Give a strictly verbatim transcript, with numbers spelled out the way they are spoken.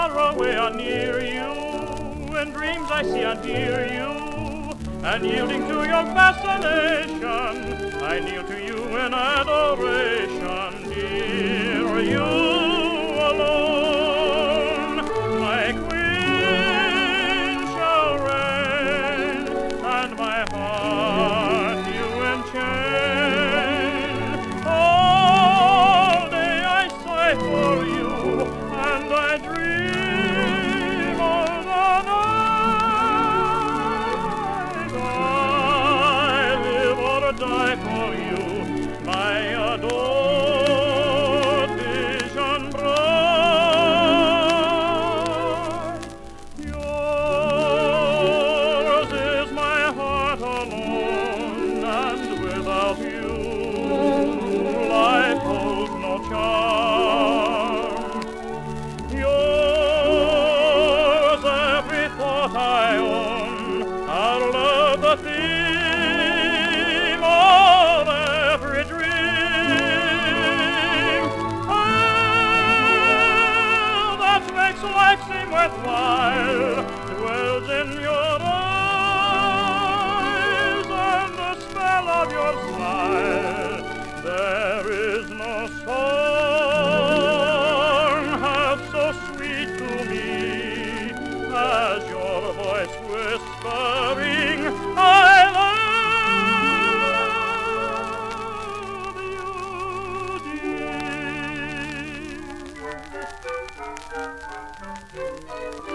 far away or near you. In dreams I see and hear you, and yielding to your fascination, I kneel to you in adoration, dear. You alone, my queen, shall reign, and my heart you enchain. All day I sigh for you, and I dream all the night. I live or die for you, my adored vision bright. Yours is my heart alone, and without you life holds no charm. Yours every thought I own, our love the theme of every dream. Ah, that makes life seem worthwhile dwells in your eyes, and the spell of your smile. There is no song half so sweet to me as your voice whispering, I love you, dear.